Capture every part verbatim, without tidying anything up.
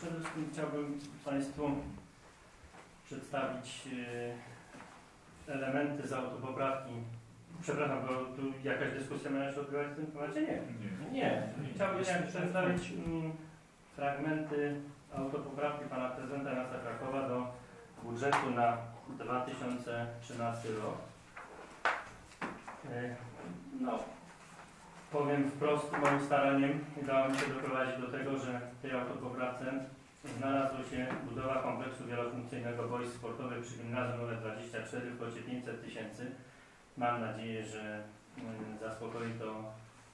przede wszystkim chciałbym Państwu przedstawić elementy z autopoprawki. Przepraszam, bo tu jakaś dyskusja miała się odbywać w tym temacie? Nie. Nie. Nie. Chciałbym przedstawić mm, fragmenty autopoprawki Pana Prezydenta Miasta Krakowa do budżetu na dwa tysiące trzynasty rok. No, powiem wprost, moim staraniem udało mi się doprowadzić do tego, że w tej autopoprawce znalazła się budowa kompleksu wielofunkcyjnego boisk sportowych przy gimnazjum numer dwadzieścia cztery w kwocie pięćset tysięcy. Mam nadzieję, że y, zaspokoi to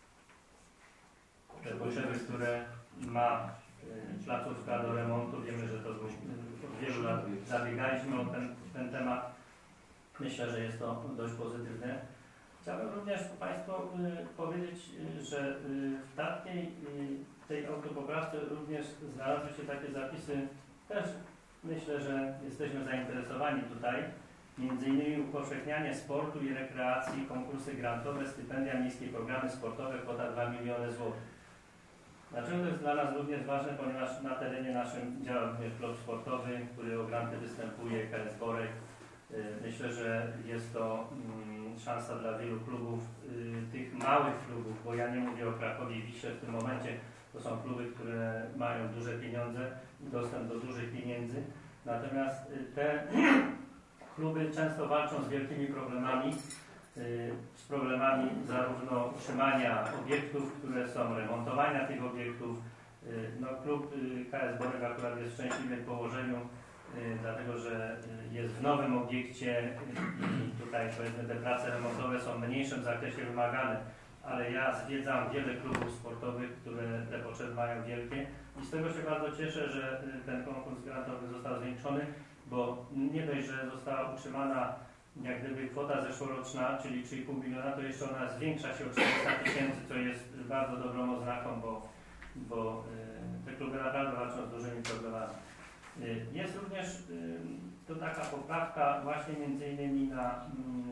te potrzeby, które ma y, placówka do remontu. Wiemy, że to był, y, od wielu lat zabiegaliśmy o ten, ten temat. Myślę, że jest to dość pozytywne. Chciałbym również Państwu y, powiedzieć, y, że y, w takiej, y, tej autopoprawce również znalazły się takie zapisy, też myślę, że jesteśmy zainteresowani tutaj, między innymi upowszechnianie sportu i rekreacji, konkursy grantowe, stypendia, miejskie programy sportowe, kwota dwa miliony złotych. Dlaczego to jest dla nas również ważne? Ponieważ na terenie naszym działa również klub sportowy, który o granty występuje, K S Borek. Myślę, że jest to mm, szansa dla wielu klubów, y, tych małych klubów, bo ja nie mówię o Krakowie i Wiśle w tym momencie, to są kluby, które mają duże pieniądze i dostęp do dużych pieniędzy. Natomiast y, te kluby często walczą z wielkimi problemami, y, z problemami zarówno utrzymania obiektów, które są remontowania tych obiektów. Y, no, klub y, K S Borek akurat jest w szczęśliwym położeniu, dlatego że jest w nowym obiekcie i tutaj powiedzmy te prace remontowe są w mniejszym zakresie wymagane, ale ja zwiedzam wiele klubów sportowych, które te potrzeby mają wielkie i z tego się bardzo cieszę, że ten konkurs grantowy został zwiększony, bo nie dość, że została utrzymana jak gdyby kwota zeszłoroczna, czyli trzy i pół miliona, to jeszcze ona zwiększa się o czterysta tysięcy, co jest bardzo dobrą oznaką, bo, bo te kluby naprawdę walczą z dużymi problemami. Jest również to taka poprawka właśnie między innymi na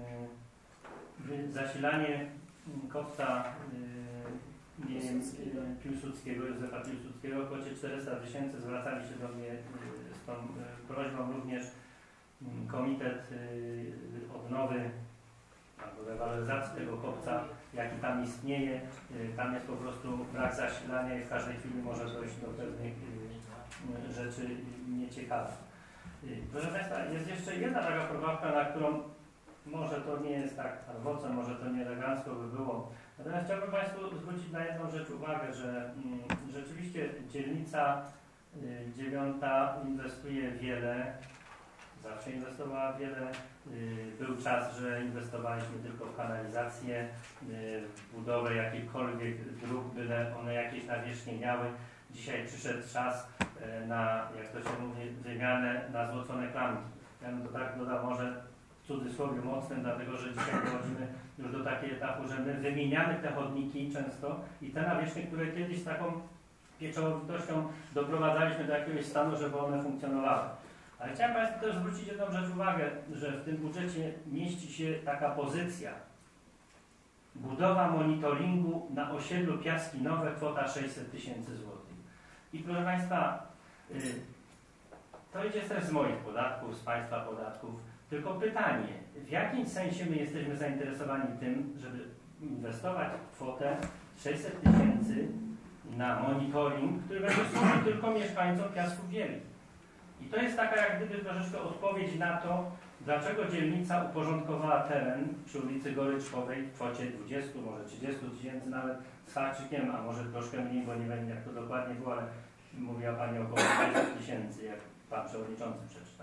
zasilanie kopca Piłsudskiego, Józefa Piłsudskiego w kwocie czterysta tysięcy. Zwracali się do mnie z tą prośbą również Komitet Odnowy albo rewaloryzacji tego kopca, jaki tam istnieje. Tam jest po prostu brak zasilania i w każdej chwili może dojść do pewnych rzeczy nieciekawych. Proszę Państwa, jest jeszcze jedna taka poprawka, na którą może to nie jest tak owocem, może to nie elegancko by było. Natomiast chciałbym Państwu zwrócić na jedną rzecz uwagę, że mm, rzeczywiście dzielnica y, dziewiąta inwestuje wiele, zawsze inwestowała wiele. Y, był czas, że inwestowaliśmy tylko w kanalizację, y, w budowę jakichkolwiek dróg, byle one jakieś nawierzchnie miały. Dzisiaj przyszedł czas na, jak to się mówi, wymianę na złocone klamki. Ja bym to tak dodał może w cudzysłowie mocnym, dlatego że dzisiaj dochodzimy już do takiego etapu, że my wymieniamy te chodniki często i te nawierzchnie, które kiedyś z taką pieczołowitością doprowadzaliśmy do jakiegoś stanu, żeby one funkcjonowały. Ale chciałem Państwu też zwrócić jedną rzecz uwagę, że w tym budżecie mieści się taka pozycja budowa monitoringu na osiedlu Piaski Nowe, kwota sześćset tysięcy złotych. I proszę Państwa, yy, to idzie też z moich podatków, z Państwa podatków, tylko pytanie, w jakim sensie my jesteśmy zainteresowani tym, żeby inwestować kwotę sześćset tysięcy na monitoring, który będzie służył tylko mieszkańcom Piasków Wielkich. I to jest taka jak gdyby troszeczkę odpowiedź na to, dlaczego dzielnica uporządkowała teren przy ulicy Goryczkowej w kwocie dwudziestu, może trzydziestu tysięcy nawet z haczykiem, a może troszkę mniej, bo nie wiem jak to dokładnie było, ale mówiła Pani około dwudziestu tysięcy, jak Pan Przewodniczący przeczytał.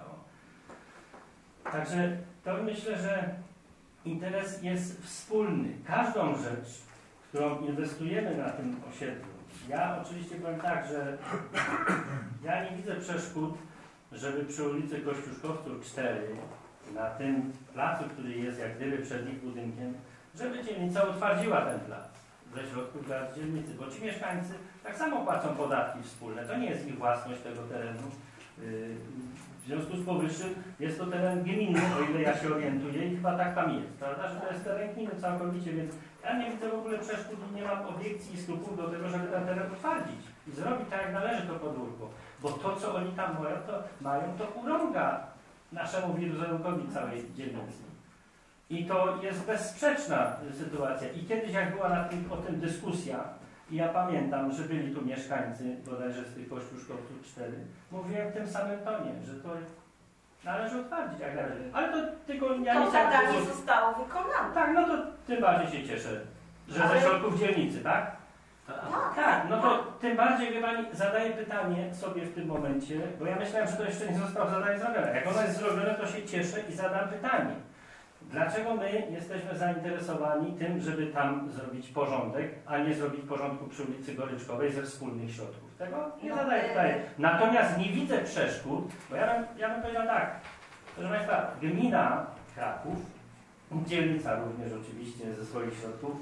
Także to myślę, że interes jest wspólny. Każdą rzecz, którą inwestujemy na tym osiedlu, ja oczywiście powiem tak, że ja nie widzę przeszkód, żeby przy ulicy Kościuszkowców cztery, na tym placu, który jest jak gdyby przed ich budynkiem, żeby dzielnica utwardziła ten plac ze środków dla dzielnicy, bo ci mieszkańcy tak samo płacą podatki wspólne, to nie jest ich własność tego terenu W związku z powyższym jest to teren gminny, o ile ja się orientuję i chyba tak tam jest, prawda, że to jest teren gminny całkowicie, więc ja nie widzę w ogóle przeszkód i nie mam obiekcji i skrupułów do tego, żeby ten teren utwardzić i zrobić tak, jak należy to podwórko, bo to, co oni tam mają, to, mają, to urąga naszemu wizerunkowi całej dzielnicy. I to jest bezsprzeczna sytuacja. I kiedyś, jak była na tym, o tym dyskusja, i ja pamiętam, że byli tu mieszkańcy, bodajże z tych Kościuszkowców cztery, mówiłem w tym samym tonie, że to należy utwardzić jak należy. Ale to tylko ja to nie zadanie zostało wykonane. Tak, no to tym bardziej się cieszę, że Ale... ze środków dzielnicy, tak? Tak, tak, no to tym bardziej, wie Pani, zadaję pytanie sobie w tym momencie, bo ja myślałem, że to jeszcze nie zostało zadanie zrobione. Jak ono jest zrobione, to się cieszę i zadam pytanie. Dlaczego my jesteśmy zainteresowani tym, żeby tam zrobić porządek, a nie zrobić porządku przy ulicy Goryczkowej ze wspólnych środków? Tego nie zadaję pytania. Natomiast nie widzę przeszkód, bo ja bym, ja bym powiedział tak, proszę Państwa, gmina Kraków, dzielnica również oczywiście ze swoich środków,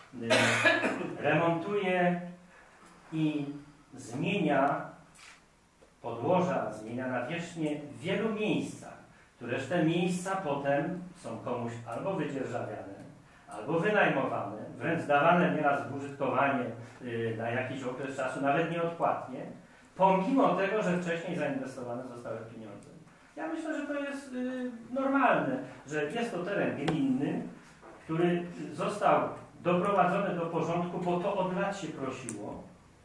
remontuje i zmienia podłoża, zmienia nawierzchnię w wielu miejscach, któreż te miejsca potem są komuś albo wydzierżawiane, albo wynajmowane, wręcz dawane nieraz w użytkowanie yy, na jakiś okres czasu, nawet nieodpłatnie, pomimo tego, że wcześniej zainwestowane zostały pieniądze. Ja myślę, że to jest yy, normalne, że jest to teren gminny, który został doprowadzony do porządku, bo to od lat się prosiło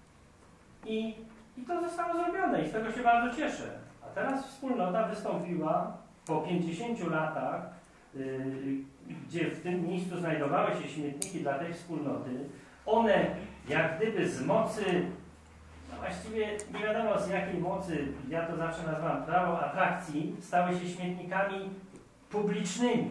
i, i to zostało zrobione i z tego się bardzo cieszę. A teraz wspólnota wystąpiła po pięćdziesięciu latach, yy, gdzie w tym miejscu znajdowały się śmietniki dla tej wspólnoty, one jak gdyby z mocy, no właściwie nie wiadomo z jakiej mocy, ja to zawsze nazywam prawo atrakcji, stały się śmietnikami publicznymi.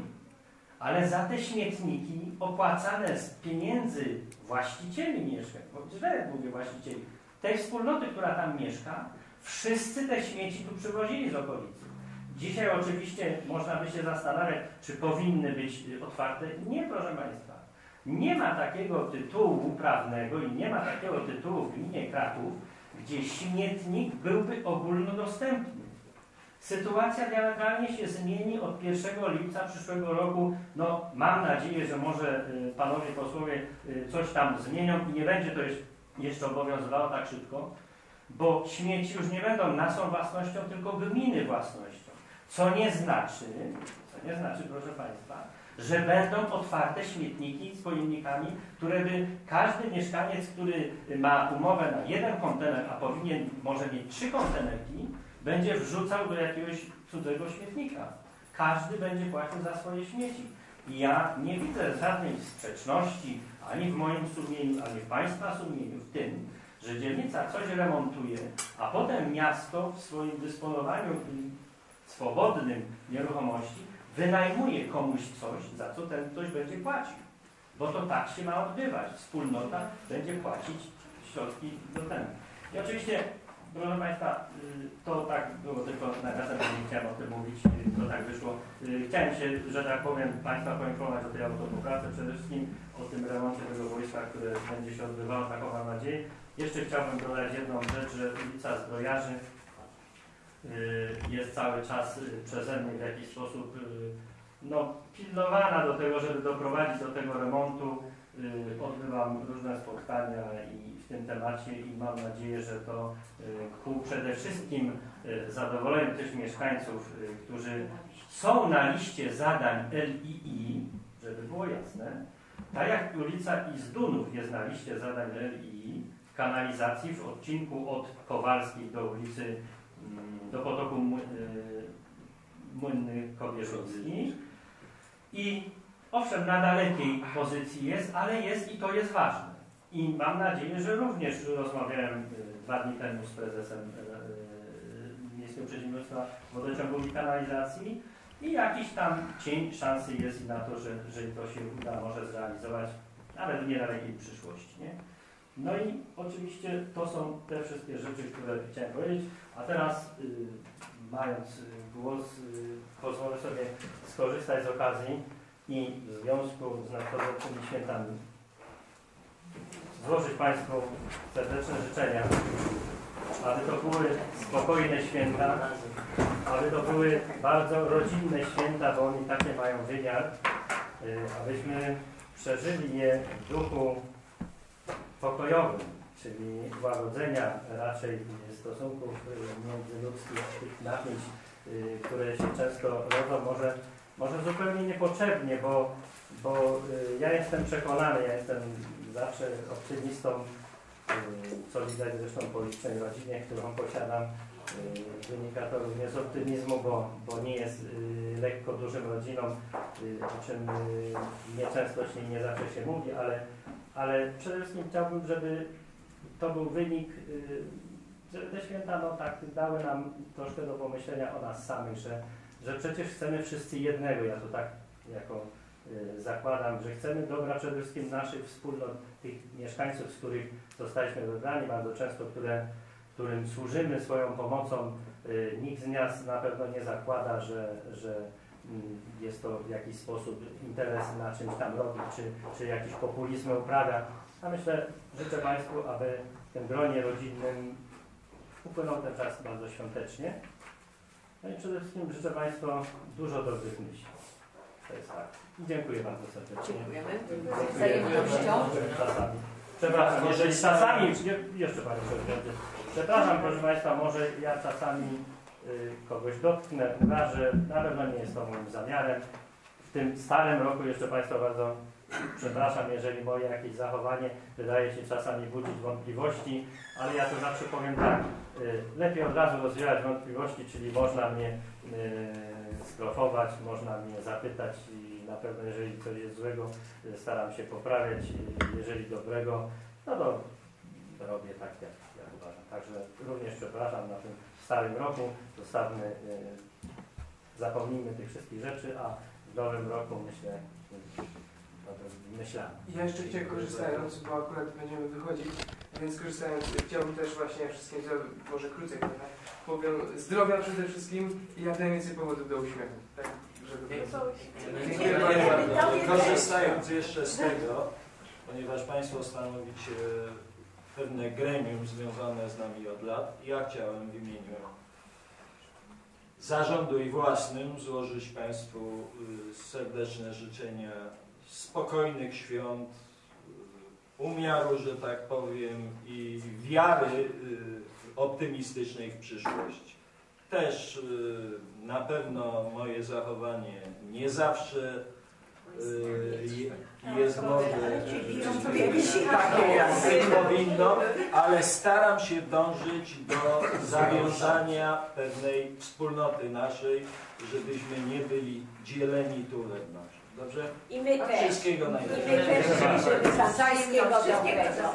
Ale za te śmietniki opłacane z pieniędzy właścicieli mieszkań, bo źle mówię właścicieli, tej wspólnoty, która tam mieszka, wszyscy te śmieci tu przywozili z okolicy. Dzisiaj oczywiście można by się zastanawiać, czy powinny być otwarte. Nie, proszę Państwa. Nie ma takiego tytułu prawnego i nie ma takiego tytułu w gminie Kraków, gdzie śmietnik byłby ogólnodostępny. Sytuacja diametralnie się zmieni od pierwszego lipca przyszłego roku. No, mam nadzieję, że może y, panowie posłowie y, coś tam zmienią i nie będzie to jeszcze obowiązywało tak szybko, bo śmieci już nie będą naszą własnością, tylko gminy własnością. Co nie znaczy, co nie znaczy, proszę Państwa, że będą otwarte śmietniki z pojemnikami, które by każdy mieszkaniec, który ma umowę na jeden kontener, a powinien może mieć trzy kontenerki, będzie wrzucał do jakiegoś cudzego śmietnika. Każdy będzie płacił za swoje śmieci. I ja nie widzę żadnej sprzeczności ani w moim sumieniu, ani w Państwa sumieniu w tym, że dzielnica coś remontuje, a potem miasto w swoim dysponowaniu swobodnym nieruchomości wynajmuje komuś coś, za co ten ktoś będzie płacił. Bo to tak się ma odbywać. Wspólnota będzie płacić środki do tego. I oczywiście, proszę Państwa, to tak było tylko nawiasem, nie chciałem o tym mówić, to tak wyszło. Chciałem się, że tak powiem, Państwa poinformować o tej autopoprawce, przede wszystkim o tym remoncie tego boiska, które będzie się odbywało, taką mam nadzieję. Jeszcze chciałbym dodać jedną rzecz, że ulica Zbrojarzy jest cały czas przeze mnie w jakiś sposób no, pilnowana do tego, żeby doprowadzić do tego remontu. Odbywam różne spotkania i w tym temacie i mam nadzieję, że to ku przede wszystkim zadowoleniu tych mieszkańców, którzy są na liście zadań L I I, żeby było jasne, tak jak ulica Izdunów jest na liście zadań L I I w kanalizacji w odcinku od Kowalskiej do ulicy do potoku Młynny Kobierzyński i owszem, na dalekiej pozycji jest, ale jest i to jest ważne. I mam nadzieję, że również rozmawiałem dwa dni temu z prezesem Miejskiego Przedsiębiorstwa Wodociągów i Kanalizacji i jakiś tam cień szansy jest na to, że, że to się uda może zrealizować nawet w niedalekiej przyszłości. Nie? No i oczywiście to są te wszystkie rzeczy, które chciałem powiedzieć. A teraz y, mając głos, y, pozwolę sobie skorzystać z okazji i w związku z nadchodzącymi świętami złożyć Państwu serdeczne życzenia aby to były spokojne święta, aby to były bardzo rodzinne święta, bo oni takie mają wymiar, abyśmy przeżyli je w duchu pokojowym, czyli łagodzenia raczej stosunków międzyludzkich, tych napięć, które się często rodzą, może, może zupełnie niepotrzebnie, bo, bo ja jestem przekonany, ja jestem zawsze optymistą, co widać zresztą po licznej rodzinie, którą posiadam. Wynika to również z optymizmu, bo, bo nie jest lekko dużym rodzinom, o czym nieczęsto się nie zawsze się mówi, ale, ale przede wszystkim chciałbym, żeby to był wynik, że te święta no, tak, dały nam troszkę do pomyślenia o nas samych, że, że przecież chcemy wszyscy jednego. Ja to tak jako y, zakładam, że chcemy dobra przede wszystkim naszych wspólnot, tych mieszkańców, z których zostaliśmy wybrani, bardzo często, które, którym służymy swoją pomocą. Y, nikt z nas na pewno nie zakłada, że, że y, jest to w jakiś sposób interes na czymś tam robić, czy, czy jakiś populizm uprawia. A myślę, życzę Państwu, aby w tym gronie rodzinnym upłynął ten czas bardzo świątecznie. No i przede wszystkim życzę Państwu dużo dobrych myśli. To jest tak. I dziękuję bardzo serdecznie. Dziękujemy. Wzajemnością. Czasami. Przepraszam, jeżeli czasami, jeszcze Panie Przewodniczący, przepraszam proszę Państwa, może ja czasami y, kogoś dotknę, urażę, na pewno nie jest to moim zamiarem. W tym starym roku jeszcze Państwa bardzo przepraszam, jeżeli moje jakieś zachowanie wydaje się czasami budzić wątpliwości, ale ja to zawsze powiem tak, y, lepiej od razu rozwijać wątpliwości, czyli można mnie y, skrofować, można mnie zapytać i na pewno jeżeli coś jest złego, y, staram się poprawiać, y, jeżeli dobrego, no to robię tak, jak, jak uważam. Także również przepraszam na tym starym roku, zostawmy, y, zapomnijmy tych wszystkich rzeczy, a w nowym roku myślę, myślałem. Ja jeszcze chciałem, korzystając, bo akurat będziemy wychodzić, więc korzystając, chciałbym też właśnie wszystkim, może krócej powiem, zdrowia przede wszystkim i jak najwięcej powodów do uśmiechu. Tak, żeby... Dziękuję bardzo. Korzystając jeszcze z tego, ponieważ Państwo stanowicie pewne gremium związane z nami od lat, ja chciałem w imieniu zarządu i własnym złożyć Państwu serdeczne życzenia spokojnych świąt, umiaru, że tak powiem, i wiary optymistycznej w przyszłość. Też na pewno moje zachowanie nie zawsze jest może być powinno, ale staram się dążyć do zawiązania pewnej wspólnoty naszej, żebyśmy nie byli dzieleni tu wewnątrz. Dobrze? I my też. Wszystkiego najlepszego. I my też życzymy wszystkiego dobrego.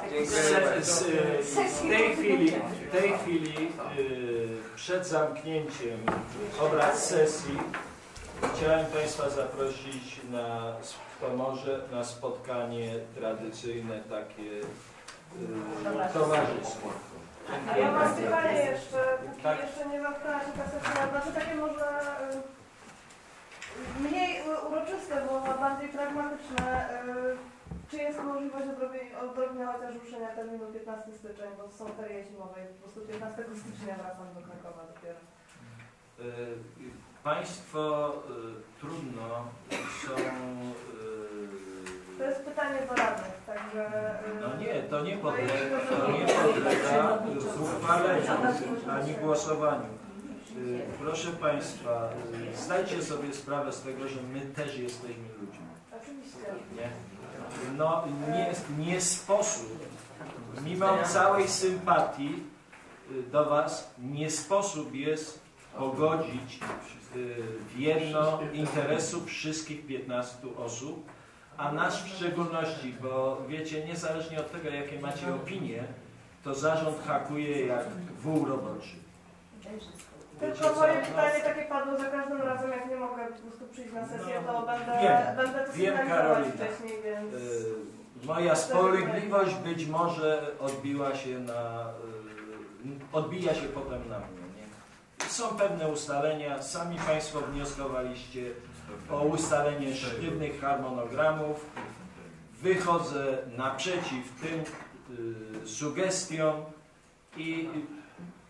W tej chwili, w tej chwili przed zamknięciem obrad sesji chciałem Państwa zaprosić na, to może na spotkanie tradycyjne takie towarzyskie. A ja mam pytanie jeszcze, póki Tak. jeszcze nie zamknęła się ta sesja, znaczy takie może y, mniej uroczyste, bo bardziej pragmatyczne. Y, czy jest możliwość odrobienia chociaż ruszenia terminu piętnastego stycznia, bo są ferie zimowe i po prostu piętnastego stycznia wracam do Krakowa dopiero. Państwo y, trudno są... Y, To jest pytanie do radnych, także... Y, no nie, to nie podlega, to nie podlega uchwaleniu ani głosowaniu. Y, proszę Państwa, y, zdajcie sobie sprawę z tego, że my też jesteśmy ludźmi. Oczywiście. Nie? No nie, nie sposób, mimo całej sympatii y, do Was, nie sposób jest pogodzić w jedno interesu wszystkich piętnastu osób, a nas w szczególności, bo wiecie, niezależnie od tego, jakie macie opinie, to zarząd hakuje jak wół roboczy. Tylko moje pytanie takie padło, że każdym razem jak nie mogę po prostu przyjść na sesję, to będę, Wiem, będę to wiem, sygnalizować Karolina. wcześniej, więc... Y, moja spolegliwość być może odbiła się na, y, odbija się potem na mnie. Nie? Są pewne ustalenia, sami Państwo wnioskowaliście o ustalenie sztywnych harmonogramów. Wychodzę naprzeciw tym y, sugestiom i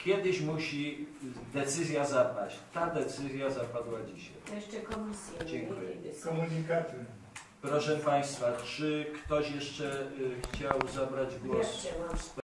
kiedyś musi decyzja zapaść. Ta decyzja zapadła dzisiaj. Jeszcze komisję. Dziękuję. Komunikaty. Proszę Państwa, czy ktoś jeszcze y, chciał zabrać głos? Ja chciałam.